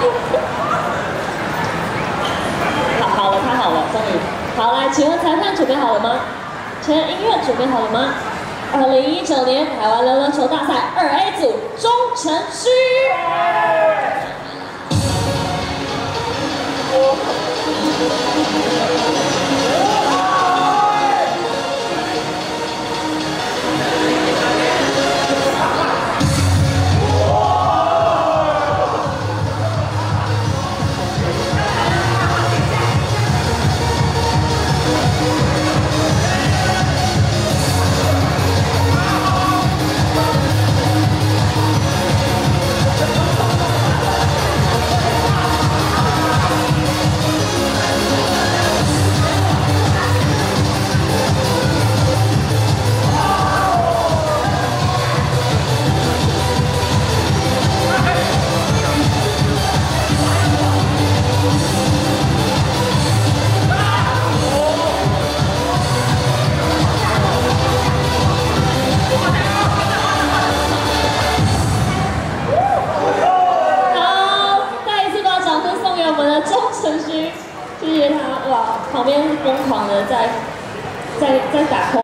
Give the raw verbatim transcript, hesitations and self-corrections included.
好，好了，他好了，终于。好，来，请问裁判准备好了吗？请问音乐准备好了吗？二零一九年台湾溜溜球大赛二 A 组中城区。谢谢他，哇，旁边疯狂的在在在打空。